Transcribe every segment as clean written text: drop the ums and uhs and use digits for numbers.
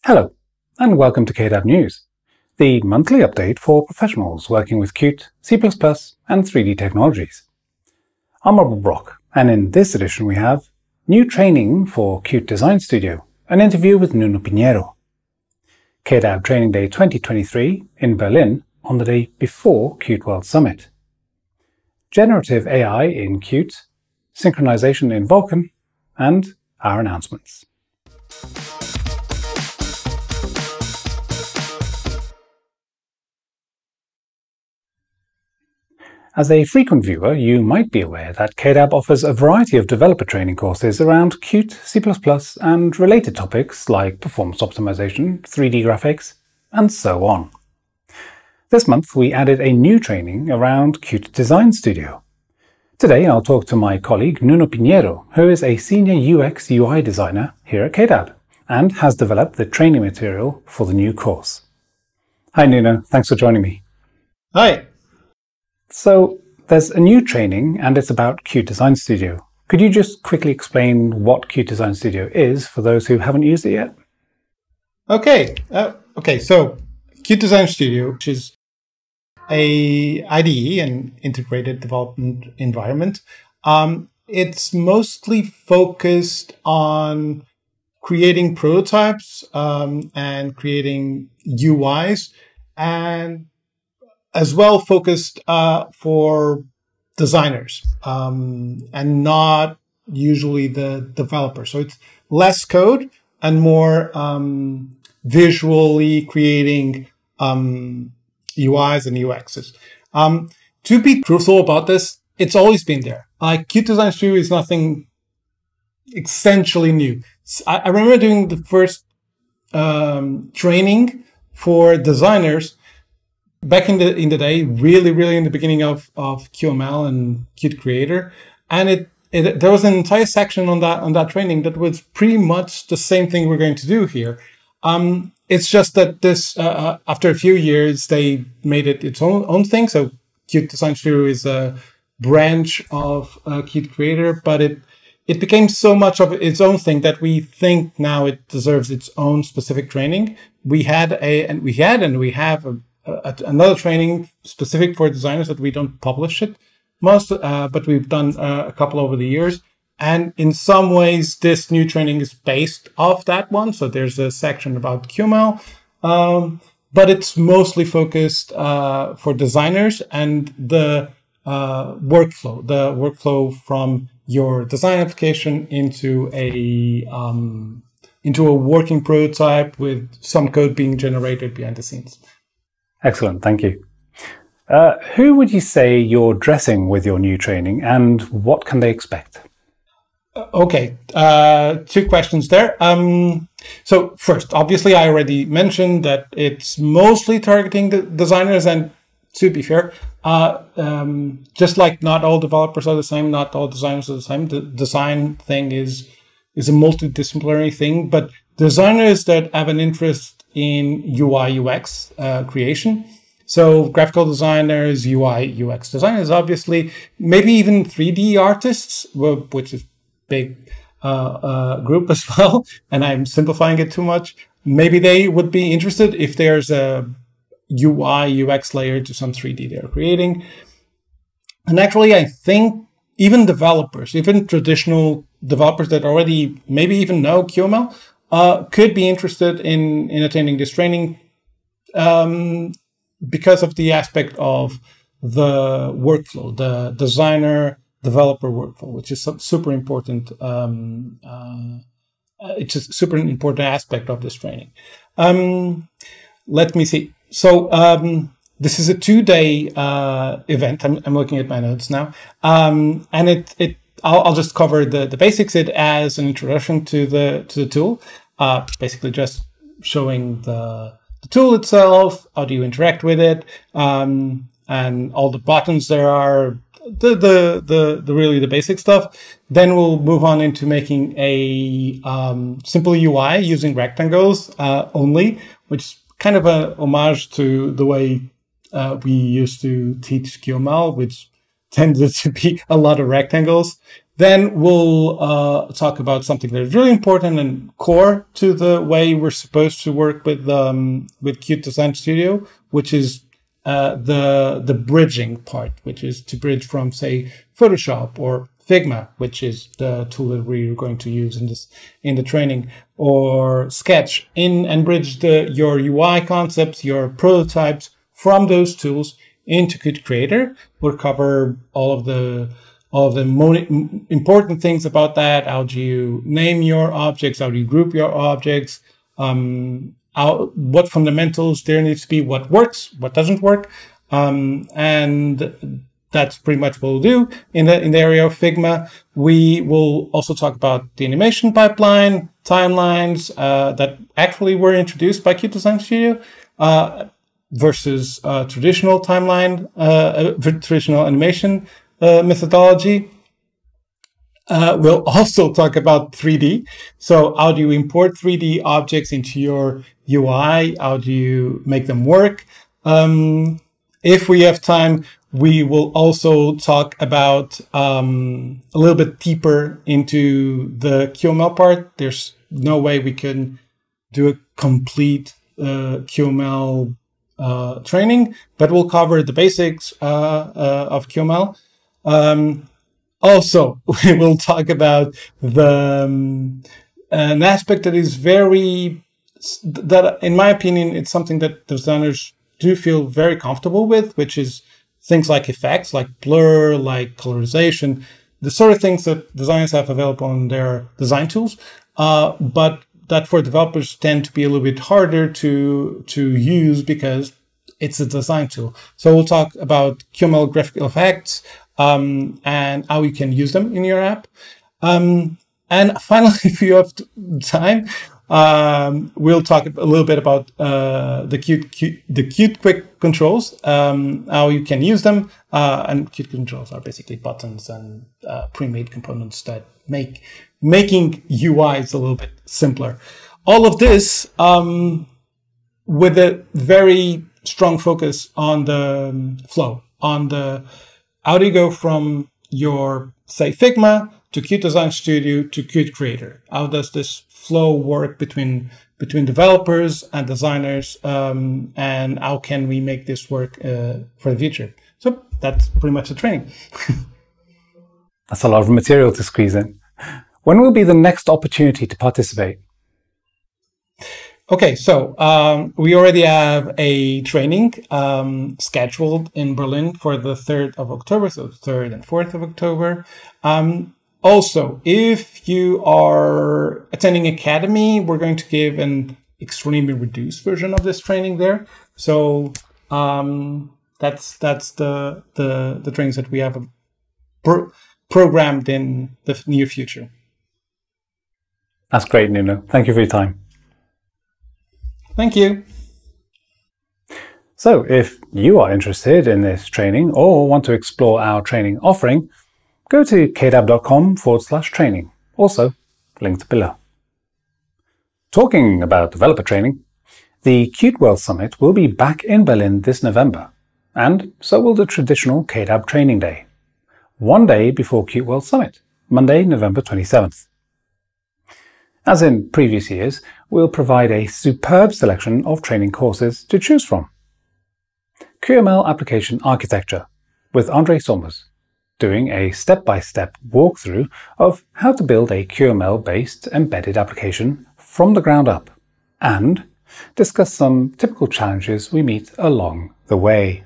Hello, and welcome to KDAB News, the monthly update for professionals working with Qt, C++, and 3D technologies. I'm Robert Brock, and in this edition we have new training for Qt Design Studio, an interview with Nuno Pinheiro, KDAB Training Day 2023 in Berlin on the day before Qt World Summit, generative AI in Qt, synchronization in Vulkan, and our announcements. As a frequent viewer, you might be aware that KDAB offers a variety of developer training courses around Qt, C++, and related topics like performance optimization, 3D graphics, and so on. This month we added a new training around Qt Design Studio. Today I'll talk to my colleague Nuno Pinheiro, who is a senior UX UI designer here at KDAB and has developed the training material for the new course. Hi Nuno, thanks for joining me. Hi. So, there's a new training and it's about Qt Design Studio. Could you just quickly explain what Qt Design Studio is for those who haven't used it yet? Okay. So Qt Design Studio, which is a IDE, an integrated development environment, it's mostly focused on creating prototypes and creating UIs, and as well focused for designers and not usually the developer. So it's less code and more visually creating UIs and UXs. To be truthful about this, it's always been there. Like Qt Design Studio is nothing essentially new. I remember doing the first training for designers back in the day, really in the beginning of QML and Qt Creator, and there was an entire section on that training that was pretty much the same thing we're going to do here. It's just that this after a few years they made it its own thing. So Qt Design Studio is a branch of Qt Creator, but it became so much of its own thing that we think now it deserves its own specific training. We have another training specific for designers that we don't publish it but we've done a couple over the years. And in some ways, this new training is based off that one. So there's a section about QML, but it's mostly focused for designers and the workflow from your design application into a working prototype with some code being generated behind the scenes. Excellent, thank you. Who would you say you're addressing with your new training, and what can they expect? Okay, two questions there. So first, obviously, I already mentioned that it's mostly targeting the designers, and to be fair, just like not all developers are the same, not all designers are the same. The design thing is a multidisciplinary thing, but designers that have an interest in UI UX creation. So graphical designers, UI UX designers, obviously, maybe even 3D artists, which is a big group as well. And I'm simplifying it too much. Maybe they would be interested if there's a UI UX layer to some 3D they're creating. And actually, I think even developers, even traditional developers that already maybe even know QML, could be interested in attending this training because of the aspect of the workflow, the designer-developer workflow, which is super important. It's a super important aspect of this training. Let me see. So this is a 2-day event. I'm looking at my notes now, and I'll just cover the basics. It as an introduction to the tool. Basically just showing the tool itself, how do you interact with it, and all the buttons there are, the really the basic stuff. Then we'll move on into making a simple UI using rectangles only, which is kind of a homage to the way we used to teach QML, which tended to be a lot of rectangles. Then we'll talk about something that is really important and core to the way we're supposed to work with Qt Design Studio, which is the bridging part, which is to bridge from, say, Photoshop or Figma, which is the tool that we're going to use in the training, or Sketch, and bridge your UI concepts, your prototypes from those tools into Qt Creator. We'll cover all of the important things about that. How do you name your objects? How do you group your objects? What fundamentals there needs to be? What works? What doesn't work? And that's pretty much what we'll do. In the area of Figma, we will also talk about the animation pipeline, timelines that actually were introduced by Qt Design Studio versus traditional timeline, traditional animation methodology. We'll also talk about 3D. So how do you import 3D objects into your UI? How do you make them work? If we have time, we will also talk about a little bit deeper into the QML part. There's no way we can do a complete QML training, but we'll cover the basics of QML. Also, we will talk about an aspect that is that in my opinion, it's something that designers do feel very comfortable with, which is things like effects, like blur, like colorization, the sort of things that designers have available in their design tools, but that for developers tend to be a little bit harder to use because it's a design tool. So we'll talk about QML graphical effects and how you can use them in your app. And finally, if you have time, we'll talk a little bit about the Qt Quick controls, how you can use them. And Qt controls are basically buttons and pre-made components that making UIs a little bit simpler. All of this with a very strong focus on the flow, on the how do you go from your, say, Figma to Qt Design Studio to Qt Creator? How does this flow work between developers and designers, and how can we make this work for the future? So that's pretty much the training. That's a lot of material to squeeze in. When will be the next opportunity to participate? Okay, so we already have a training scheduled in Berlin for the 3rd of October, so 3rd and 4th of October. Also, if you are attending Academy, we're going to give an extremely reduced version of this training there. So that's the trainings that we have programmed in the near future. That's great, Nuno. Thank you for your time. Thank you. So if you are interested in this training or want to explore our training offering, go to kdab.com/training, also linked below. Talking about developer training, the Qt World Summit will be back in Berlin this November, and so will the traditional KDAB Training Day, one day before Qt World Summit, Monday, November 27th. As in previous years, we'll provide a superb selection of training courses to choose from. QML Application Architecture with André Sommers, doing a step-by-step walkthrough of how to build a QML-based embedded application from the ground up, and discuss some typical challenges we meet along the way.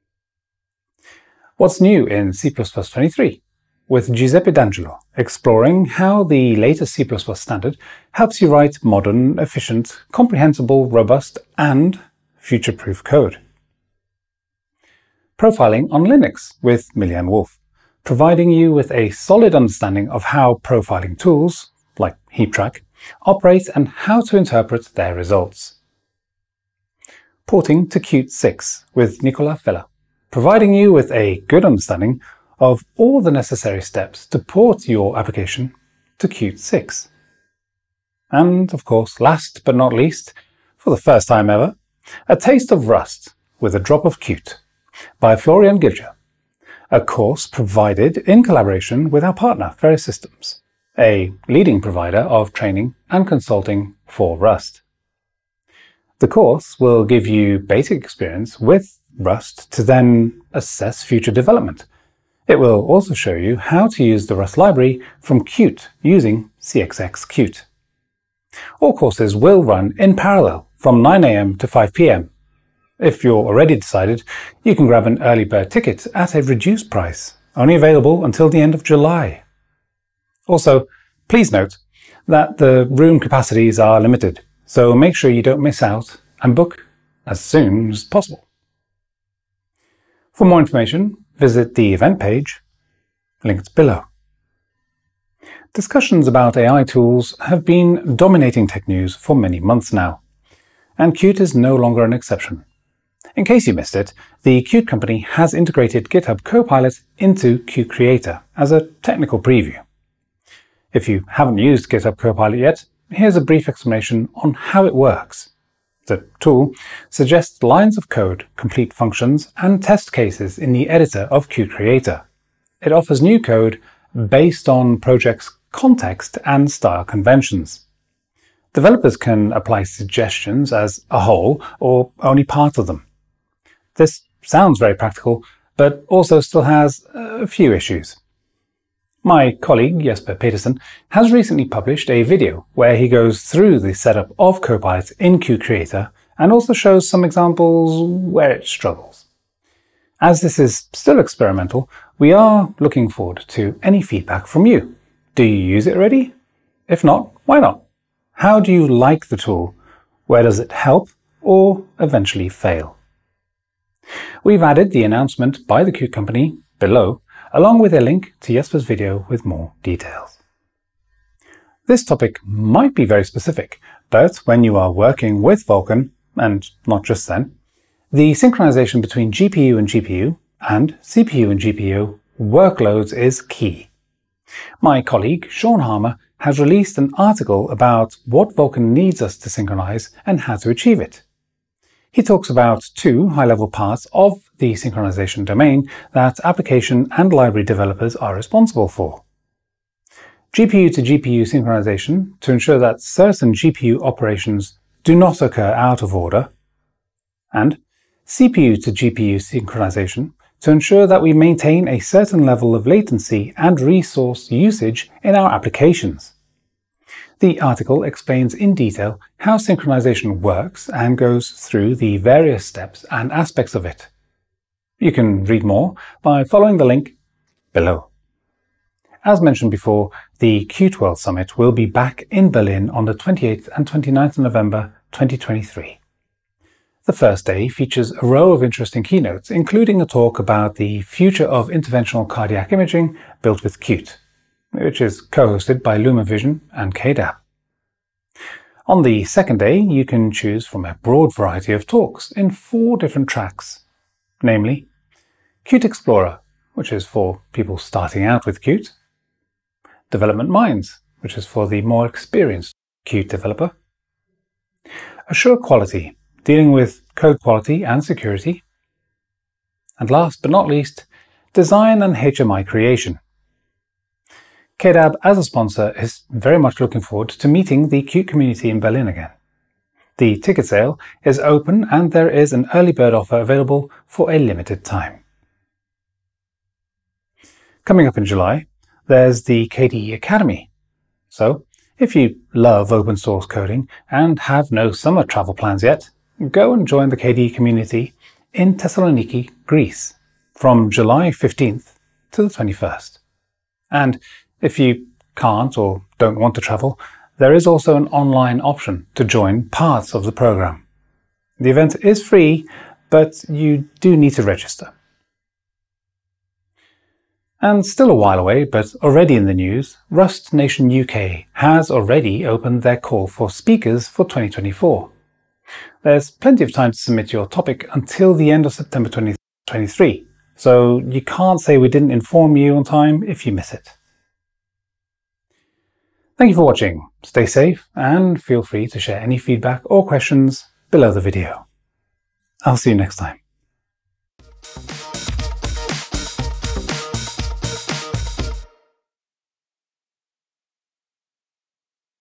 What's new in C++ 23? With Giuseppe D'Angelo, exploring how the latest C++ standard helps you write modern, efficient, comprehensible, robust, and future-proof code. Profiling on Linux with Miljan Wolf, providing you with a solid understanding of how profiling tools, like HeapTrack, operate and how to interpret their results. Porting to Qt 6 with Nicolas Feller, providing you with a good understanding of all the necessary steps to port your application to Qt 6. And, of course, last but not least, for the first time ever, a taste of Rust with a drop of Qt by Florian Gilger, a course provided in collaboration with our partner, Ferris Systems, a leading provider of training and consulting for Rust. The course will give you basic experience with Rust to then assess future development. It will also show you how to use the Rust library from Qt using CXX Qt. All courses will run in parallel from 9 AM to 5 PM. If you're already decided, you can grab an early bird ticket at a reduced price, only available until the end of July. Also, please note that the room capacities are limited, so make sure you don't miss out and book as soon as possible. For more information, visit the event page, linked below. Discussions about AI tools have been dominating tech news for many months now, and Qt is no longer an exception. In case you missed it, the Qt company has integrated GitHub Copilot into Qt Creator as a technical preview. If you haven't used GitHub Copilot yet, here's a brief explanation on how it works. The tool suggests lines of code, complete functions, and test cases in the editor of Qt Creator. It offers new code based on projects' context and style conventions. Developers can apply suggestions as a whole or only part of them. This sounds very practical, but also still has a few issues. My colleague Jesper Petersen has recently published a video where he goes through the setup of Copilot in Qt Creator and also shows some examples where it struggles. As this is still experimental, we are looking forward to any feedback from you. Do you use it already? If not, why not? How do you like the tool? Where does it help or eventually fail? We've added the announcement by the Qt company below, along with a link to Jesper's video with more details. This topic might be very specific, but when you are working with Vulkan, and not just then, the synchronization between GPU and GPU and CPU and GPU workloads is key. My colleague Sean Harmer has released an article about what Vulkan needs us to synchronize and how to achieve it. He talks about two high-level parts of the synchronization domain that application and library developers are responsible for. GPU to GPU synchronization to ensure that certain GPU operations do not occur out of order, and CPU to GPU synchronization to ensure that we maintain a certain level of latency and resource usage in our applications. The article explains in detail how synchronization works and goes through the various steps and aspects of it. You can read more by following the link below. As mentioned before, the Qt World Summit will be back in Berlin on the 28th and 29th of November 2023. The first day features a row of interesting keynotes, including a talk about the future of interventional cardiac imaging built with Qt, which is co-hosted by LumaVision and KDAP. On the second day, you can choose from a broad variety of talks in 4 different tracks, namely Qt Explorer, which is for people starting out with Qt, Development Minds, which is for the more experienced Qt developer, Assure Quality, dealing with code quality and security, and last but not least, Design and HMI Creation. KDAB as a sponsor is very much looking forward to meeting the Qt community in Berlin again. The ticket sale is open and there is an early bird offer available for a limited time. Coming up in July, there's the KDE Academy. So, if you love open source coding and have no summer travel plans yet, go and join the KDE community in Thessaloniki, Greece, from July 15th to the 21st. And if you can't or don't want to travel, there is also an online option to join parts of the program. The event is free, but you do need to register. And still a while away, but already in the news, Rust Nation UK has already opened their call for speakers for 2024. There's plenty of time to submit your topic until the end of September 2023, so you can't say we didn't inform you on time if you miss it. Thank you for watching, stay safe, and feel free to share any feedback or questions below the video. I'll see you next time.